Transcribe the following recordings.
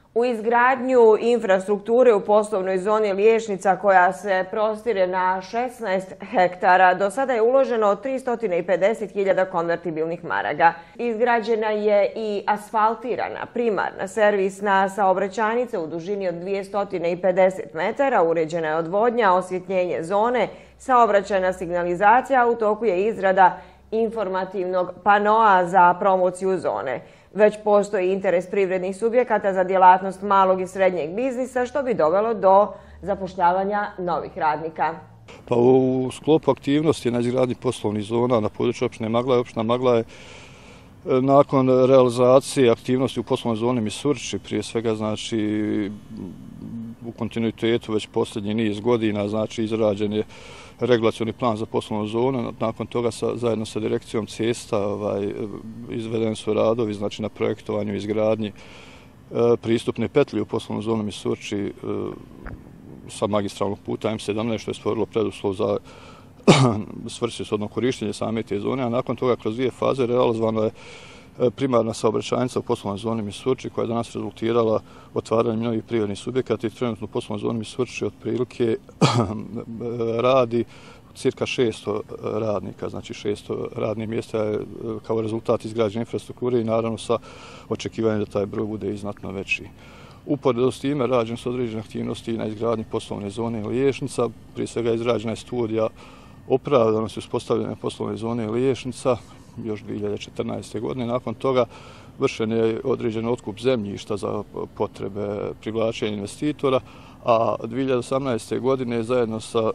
U izgradnju infrastrukture u poslovnoj zoni Liješnica, koja se prostire na 16 hektara, do sada je uloženo 350.000 konvertibilnih maraka. Izgrađena je i asfaltirana primarna servisna saobraćajnica u dužini od 250 metara, uređena je odvodnja, osvjetljenje zone, saobraćajna signalizacija, a u toku je izrada informativnog panoa za promociju zone. Već postoji interes privrednih subjekata za djelatnost malog i srednjeg biznisa, što bi dovelo do zapošljavanja novih radnika. Pa u sklopu aktivnosti na izgradnji poslovnih zona na području opštine Maglaje, opština Maglaje nakon realizacije aktivnosti u poslovnoj zoni Misurči, prije svega znači u kontinuitetu već posljednji niz godina, znači izrađen je regulacioni plan za poslovnu zonu. Nakon toga zajedno sa direkcijom cesta izvedeni su radovi znači na projektovanju i izgradnji pristupne petlje u poslovnu zonu Misurči sa magistralnog puta M17, što je stvorilo preduslov za svrsishodno korištenje same te zone, a nakon toga kroz dvije faze realizovano je primarna saobraćajnica u poslovnoj zoni Misurči, koja je danas rezultirala otvaranjem novih privrednih subjekata i trenutno u poslovnoj zoni Misurči otprilike radi cirka 600 radnika, znači 600 radnih mjesta je kao rezultat izgrađene infrastrukture i naravno sa očekivanjem da taj broj bude i znatno veći. Uporedo s time rađene su određene aktivnosti na izgradnji poslovne zone Liješnica, prije svega izrađena je studija opravdanosti uspostavljanja poslovne zone Liješnica još 2014. godine. Nakon toga vršen je određen otkup zemljišta za potrebe privlačenja investitora, a 2018. godine zajedno sa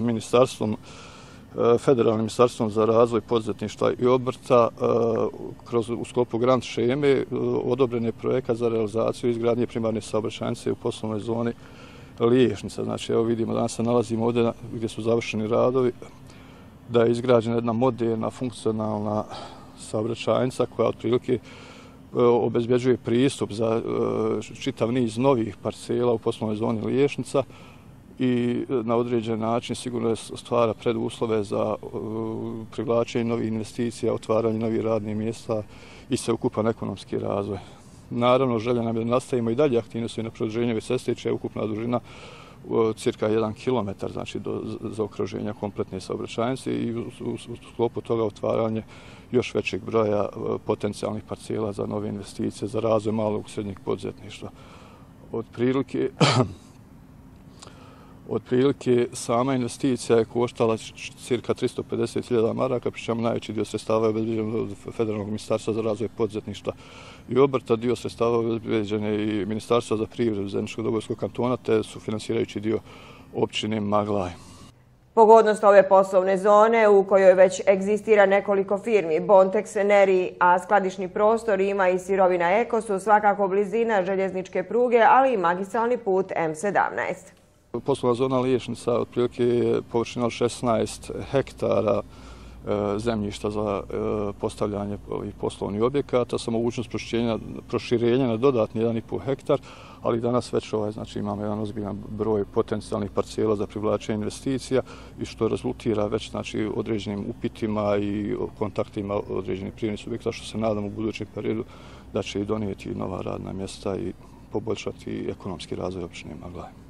Federalnim ministarstvom za razvoj poduzetništva i obrta u sklopu grant šeme odobren je projekat za realizaciju izgradnje primarne saobraćajnice u poslovnoj zoni Liješnica. Znači, evo vidimo, danas se nalazimo ovdje gdje su završeni radovi, da je izgrađena jedna moderna, funkcionalna saobraćajnica koja otprilike obezbeđuje pristup za čitav niz novih parcela u poslovnoj zoni Liješnica i na određen način sigurno stvara preduslove za privlačenje novih investicija, otvaranje novih radnih mjesta i sveukupan ekonomski razvoj. Naravno, želja nam je da nastavimo i dalje aktivnosti na produženju ove ceste, čija je ukupna dužina cirka 1 kilometar, znači do zaokruženja kompletne saobraćajnice i u sklopu toga otvaranje još većeg broja potencijalnih parcela za nove investicije, za razvoj malog i srednjeg poduzetništva. Otprilike sama investicija je koštala cirka 350.000 maraka, pri čemu najveći dio sredstava je obezbeđen od Federalnog ministarstva za razvoj poduzetništva i obrta, dio sredstava obezbeđen je i Ministarstva za privredu Zeničko-Dobojskog kantona, te su finansirajući dio općine Maglaje. Pogodnost ove poslovne zone, u kojoj već egzistira nekoliko firmi, Bontex, Neri, a skladišni prostor ima i sirovina Eko, su svakako blizina željezničke pruge, ali i magistralni put M17. Poslovna zona Liješnica otprilike je površina od 16 hektara zemljišta za postavljanje ovih poslovnih objekata sa mogućnost proširenja na dodatni 1,5 hektar, ali danas već znači, imamo jedan ozbiljan broj potencijalnih parcela za privlačenje investicija i što rezultira već znači, određenim upitima i kontaktima određenih privrednih subjekata, što se nadamo u budućem periodu da će i donijeti nova radna mjesta i poboljšati ekonomski razvoj općine Maglaje.